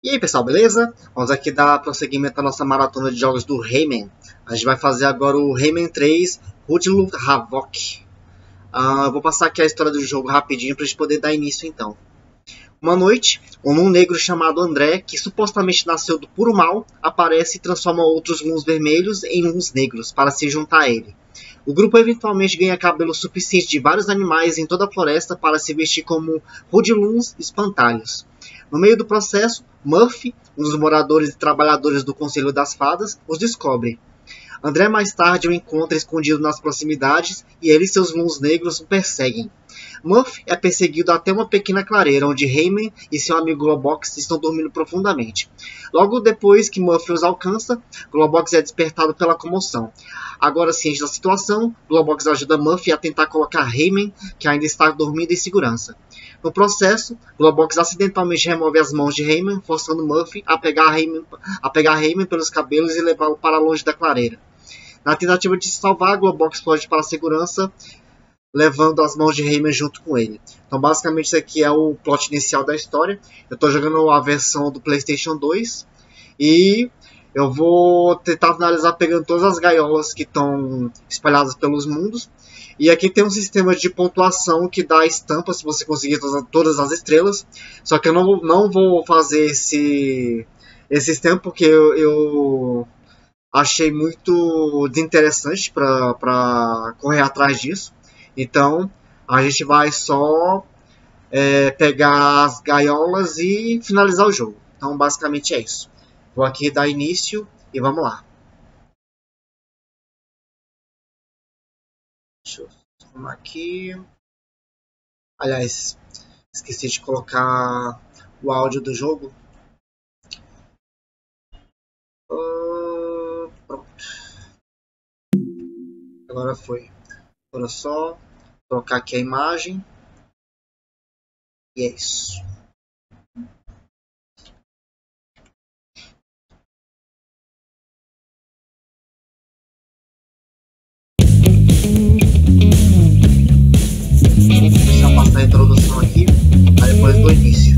E aí pessoal, beleza? Vamos aqui dar prosseguimento à nossa maratona de jogos do Rayman. A gente vai fazer agora o Rayman 3 Hoodlum Havoc. Eu vou passar aqui a história do jogo rapidinho para a gente poder dar início então. Uma noite, um negro chamado André, que supostamente nasceu do puro mal, aparece e transforma outros Luns vermelhos em Luns negros para se juntar a ele. O grupo eventualmente ganha cabelo suficiente de vários animais em toda a floresta para se vestir como Hoodlums espantalhos. No meio do processo, Murphy, um dos moradores e trabalhadores do Conselho das Fadas, os descobre. André mais tarde o encontra escondido nas proximidades e ele e seus Luns negros o perseguem. Murphy é perseguido até uma pequena clareira onde Rayman e seu amigo Globox estão dormindo profundamente. Logo depois que Murphy os alcança, Globox é despertado pela comoção. Agora ciente da situação, Globox ajuda Murphy a tentar colocar Rayman, que ainda está dormindo, em segurança. No processo, Globox acidentalmente remove as mãos de Rayman, forçando Murphy a pegar Rayman pelos cabelos e levá-lo para longe da clareira. Na tentativa de se salvar, Globox foge para a segurança, levando as mãos de Rayman junto com ele. Então basicamente isso aqui é o plot inicial da história. Eu estou jogando a versão do PlayStation 2 e eu vou tentar finalizar pegando todas as gaiolas que estão espalhadas pelos mundos. E aqui tem um sistema de pontuação que dá estampa se você conseguir todas as estrelas. Só que eu não vou fazer esse sistema porque eu achei muito desinteressante para correr atrás disso. Então a gente vai só pegar as gaiolas e finalizar o jogo. Então basicamente é isso. Vou aqui dar início e vamos lá. Deixa eu arrumar aqui. Aliás, esqueci de colocar o áudio do jogo. Pronto. Agora foi. Agora só trocar aqui a imagem. E é isso. Deixa eu passar a introdução aqui, aí depois do início.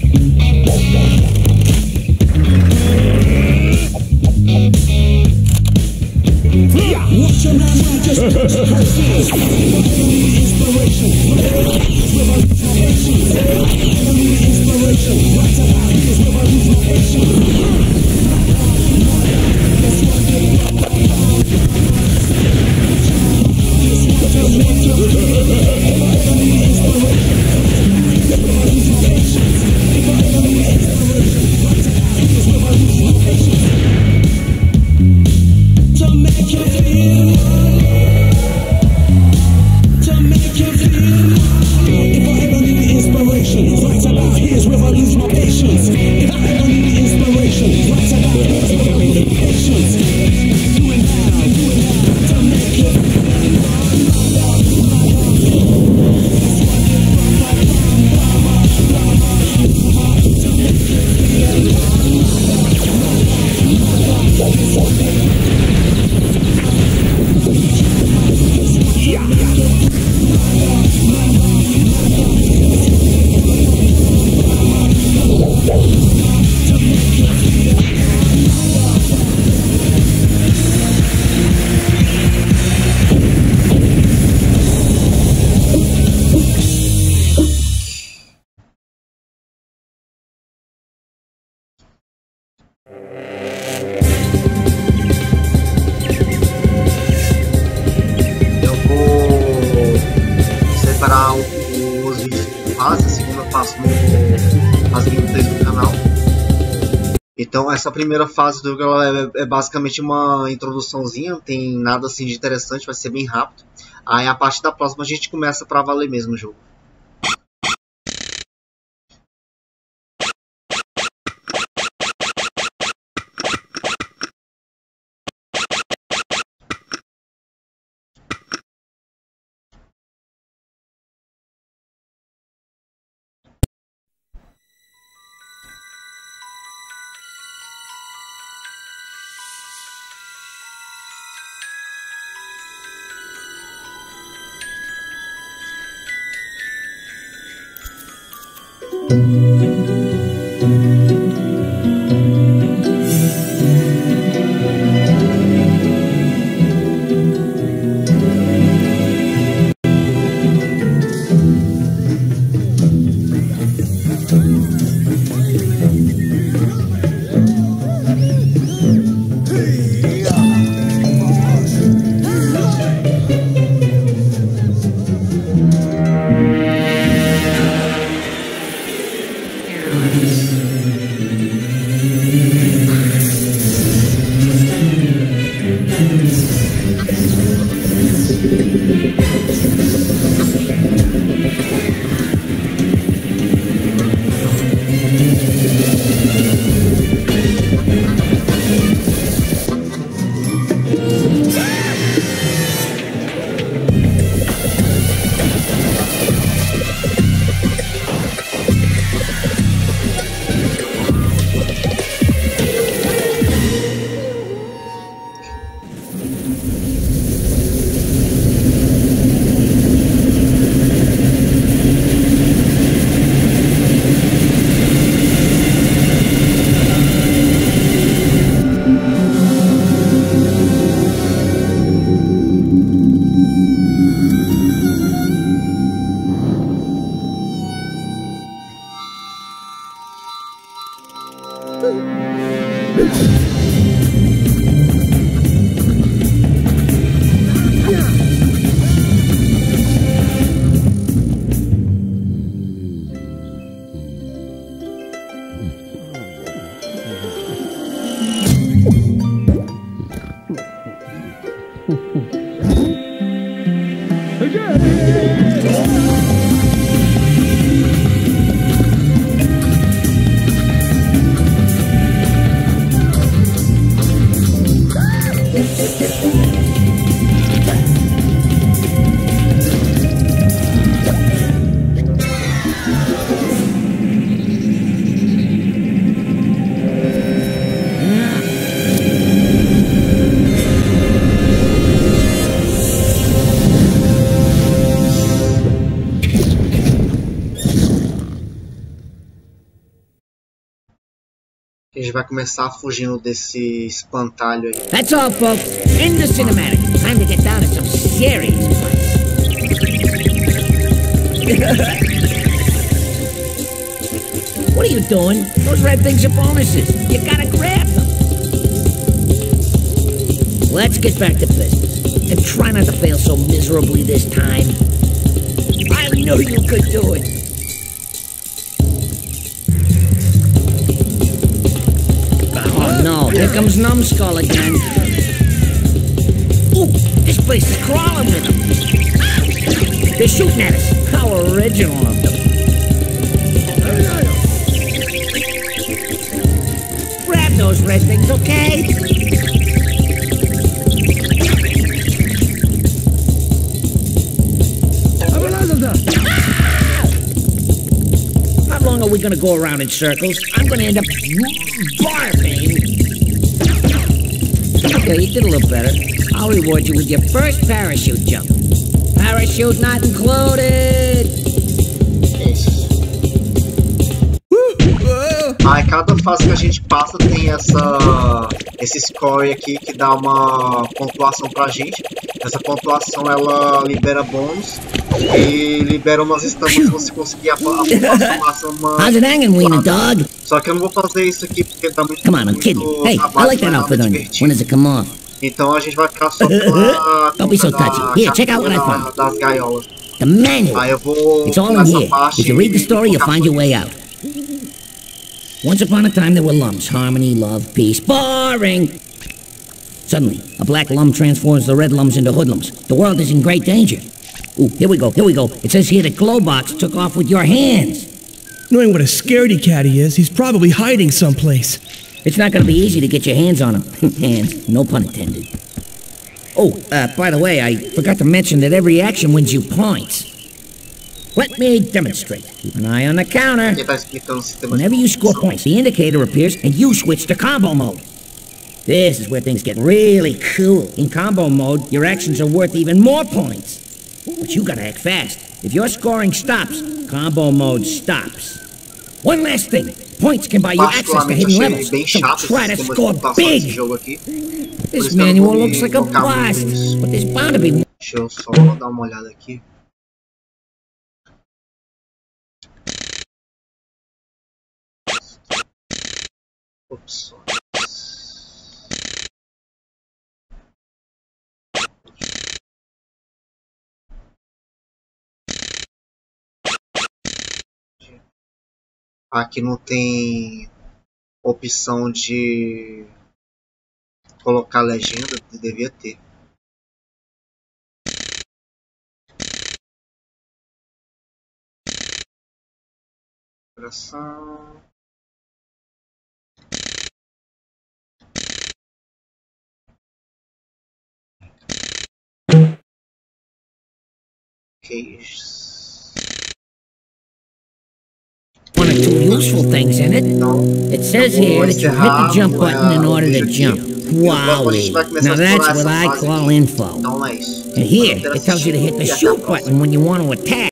Os vídeos que faço, assim como eu faço as gameplays do canal. Então essa primeira fase do jogo é basicamente uma introduçãozinha, não tem nada assim de interessante, vai ser bem rápido. Aí a partir da próxima a gente começa pra valer mesmo o jogo. A gente vai começar fugindo desse espantalho aí. That's all, folks. End the cinematic. Time to get down to some serious fights. What are you doing? Those red things are bonuses. You gotta grab them. Let's get back to business. And try not to fail so miserably this time. I knew you could do it. Oh no, here comes Numbskull again. Ooh, this place is crawling with them. They're shooting at us. How original of them. Grab those red things, okay? How long are we gonna go around in circles? I'm gonna end up barfing. Okay, you did a little better. I'll reward you with your first parachute jump. Parachute not included. Aí cada fase que a gente passa tem esse score aqui que dá uma pontuação pra gente. Essa pontuação ela libera bônus e libera umas estampas se você conseguir a pontuação máxima. How's it hanging, Wiener Dog? Só que eu não vou fazer isso aqui porque dá muito. Come on, I'm kidding. Hey, I like that outfit on you. When does it come off? Então a gente vai ficar só pela Don't be so touchy. Here, check out what I found. Das gaiolas. The manual. Aí eu vou It's all in here. If you read the story, you'll find your way out. Once upon a time, there were lums. Harmony, love, peace. Boring! Suddenly, a black lum transforms the red lums into hoodlums. The world is in great danger. Ooh, here we go, here we go. It says here that Glowbox took off with your hands. Knowing what a scaredy cat he is, he's probably hiding someplace. It's not gonna be easy to get your hands on him. Hands, no pun intended. Oh, by the way, I forgot to mention that every action wins you points. Let me demonstrate. Keep an eye on the counter. Whenever you score points, the indicator appears and you switch to combo mode. This is where things get really cool. In combo mode, your actions are worth even more points. But you gotta act fast. If your scoring stops, combo mode stops. One last thing. Points can buy you access to hidden levels, so try to score big. This manual looks like a blast, but there's bound to be more. Deixa eu só dar uma olhada aqui. Opções. Aqui não tem opção de colocar legenda, devia ter. Coração. One or two useful things in it. It says here that you hit the jump button in order to jump. Wowie. Now that's what I call info. And here, it tells you to hit the shoot button when you want to attack.